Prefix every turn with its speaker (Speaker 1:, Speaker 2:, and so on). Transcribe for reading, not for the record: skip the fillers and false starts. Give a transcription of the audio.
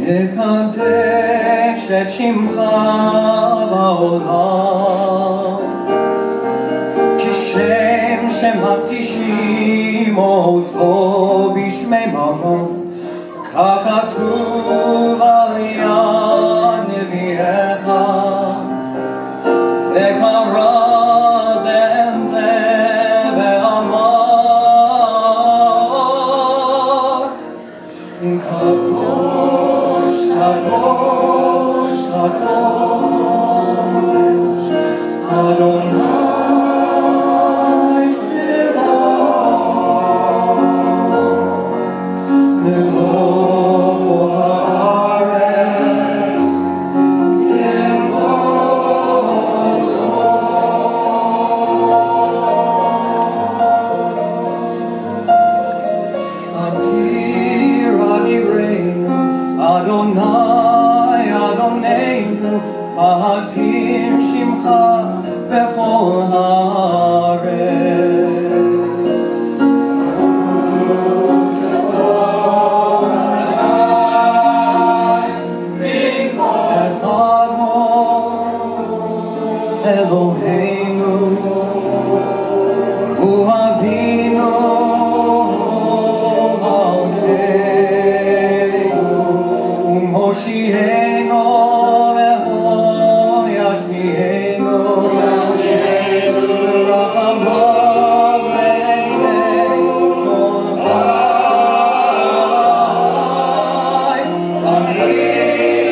Speaker 1: נקדש את שמך בעולם, כשם שמקדישים אותו בשמי ממון, כך כתוב על יד נביאך, וקראתם זה ואמר, קדוש, קדוש, קדוש, אדוני צבאות, מלוא הארץ כבודו. אדיר אדירנו, אדוני אדוננו, אדיר שמך בכל הארץ. אלוהינו הוא אבינו מלכנו ומושיענו וישמיענו ורחמיו לעיני כל חי. אמן.